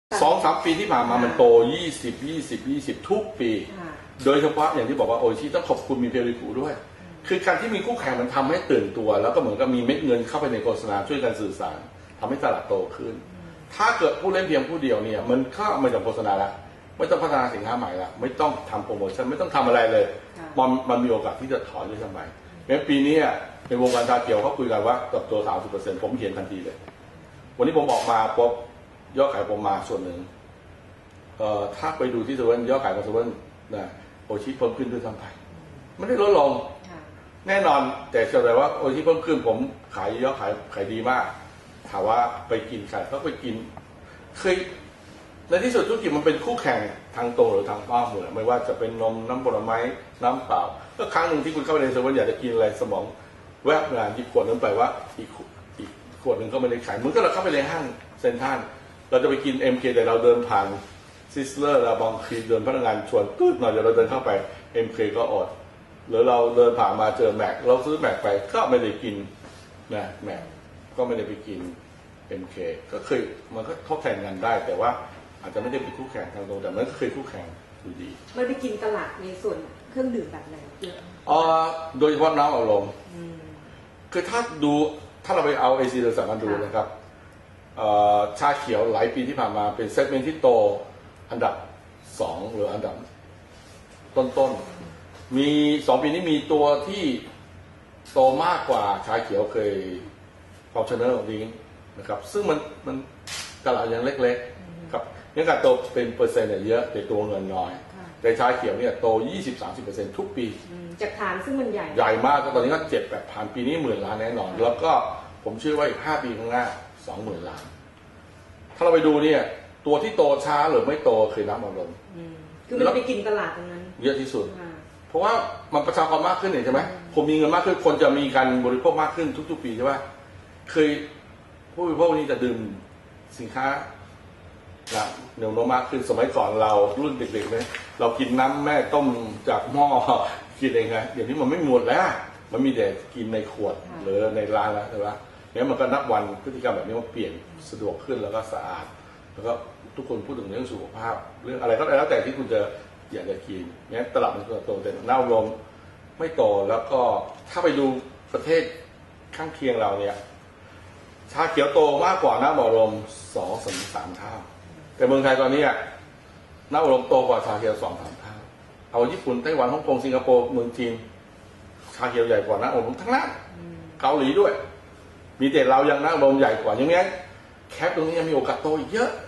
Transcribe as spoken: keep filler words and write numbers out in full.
สองสามปีที่ผ่านมามันโตยี่สิบ ยี่สิบ ยี่สิบทุกปีโดยเฉพาะอย่างที่บอกว่าโอชิต้องขอบคุณมีเพลิฟูด้วยคือการที่มีคู่แข่งมันทำให้ตื่นตัวแล้วก็เหมือนกับมีเม็ดเงินเข้าไปในโฆษณาช่วยกันสื่อสารทำให้ตลาดโตขึ้นถ้าเกิดผู้เล่นเพียงผู้เดียวเนี่ยมันก็ไม่ต้องโฆษณาละไม่ต้องพัฒนาสินค้าใหม่ละไม่ต้องทำโปรโมชั่นไม่ต้องทำอะไรเลยมันมันมีโอกาสที่จะถอนด้วยซ้ำไปแม้ปีนี้ในวงการชาเขียวเขาคุยกันว่าเติบโต สามสิบเปอร์เซ็นต์ ผมเห็นทันทีเลยวันนี้ผมออกมาพบยอดขายผมมาส่วนหนึ่งเอ่อถ้าไปดูที่เซเว่นยอดขายของเซเว่นนะโอชิเพิ่มขึ้นด้วยซ้ำไปไม่ได้ลดลงแน่นอนแต่เชื่อเลยว่าโอชิเพิ่มขึ้นผมขายยอดขายขายดีมากถามว่าไปกินใครก็ไปกินเคยในที่สุดธุรกิจมันเป็นคู่แข่งทางตรงหรือทางอ้อมหมดไม่ว่าจะเป็นนมน้ำผลไม้น้ำเปล่าก็ครั้งหนึ่งที่คุณเข้าไปในเซเว่นอยากจะกินอะไรสมองแวบงานหยิบขวดนั้นไปว่าอีกอีกขวดหนึ่งก็ไม่ได้ขายเหมือนก็เราเข้าไปในห้างเซ็นทรัลเราจะไปกิน เอ็ม เค แต่เราเดินผ่านซิสเลอร์เราบางทีเดินพนักงานชวนตืดหน่อยเดี๋ยวเราเดินเข้าไป เอ็ม เค ก็อดหรือเราเดินผ่านมาเจอแม็กเราซื้อแม็กไปก็ไม่ได้กินนะแม็กก็ไม่ได้ไปกิน เอ็ม เค ก็เคยมันก็ทดแทนกันได้แต่ว่าอาจจะไม่ได้เป็นคู่แข่งทางตรงแต่มันก็เคยคู่แข่งอยู่ดีมันไปกินตลาดในส่วนเครื่องดื่มแบบไหนเยอะอ๋อโดยเฉพาะน้ำอัดลมคือถ้าดูถ้าเราไปเอาไอซีเราสามารถดูนะครับชาเขียวหลายปีที่ผ่านมาเป็นเซกเมนต์ที่โตอันดับสองหรืออันดับต้นๆมีสองปีนี้มีตัวที่โตมากกว่าชาเขียวเคยฟอร์ชูเนอร์นี้นะครับซึ่งมันมันตลาดยังเล็กๆครับนี่การโตเป็นเปอร์เซ็นต์เนี่ยเยอะแต่ตัวเงินน้อยแต่ชาเขียวเนี่ยโต ยี่สิบถึงสามสิบเปอร์เซ็นต์ ทุกปีจากฐานซึ่งมันใหญ่ใหญ่มากตอนนี้ก็เจ็ดแปดพันปีนี้หมื่นล้านแน่นอนแล้วก็ผมเชื่อว่าอีกห้าปีข้างหน้าสองหมื่นล้านถ้าเราไปดูเนี่ยตัวที่โตช้าหรือไม่โตคือน้ำอัดลมคือมันไปกินตลาดตรงนั้นเยอะที่สุดเพราะว่ามันประชากรมากขึ้นเห็นใช่ไหมผมมีเงินมากขึ้นคนจะมีการบริโภคมากขึ้นทุกๆปีใช่ไหมเคยผู้บริโภคนี้จะดื่มสินค้านะเนื้อโนมากขึ้นสมัยก่อนเรารุ่นเด็กๆเนี่ยเรากินน้ำแม่ต้มจากหม้อกินเองไงเดี๋ยวนี้มันไม่หมดแล้วมันมีแต่กินในขวดหรือในร้านแล้วใช่ไหมเนี่ยมันก็นับวันพฤติกรรมแบบนี้มันเปลี่ยนสะดวกขึ้นแล้วก็สะอาดแล้วก็ทุกคนพูดถึงเรื่องสุขภาพเรื่องอะไรก็แล้วแต่ที่คุณจะอยากจะกินเนี่ยตลาดมันโตแต่น้ำลมไม่โตแล้วก็ถ้าไปดูประเทศข้างเคียงเราเนี่ยชาเขียวโตมากกว่าน้ำอัดลมสองถึงสามเท่าแต่เมืองไทยตอนนี้น้ำอัดลมโตกว่าชาเขียวสองสามเท่าเอาญี่ปุ่นไต้หวันฮ่องกงสิงคโปร์เมืองจีนชาเขียวใหญ่กว่าน้ำอัดลมทั้งนั้นเกาหลีด้วยมีแต่เรายังน้ำอัดลมใหญ่กว่าอย่างนี้แคปตรงนี้ยังมีโอกาสโตอีกเยอะ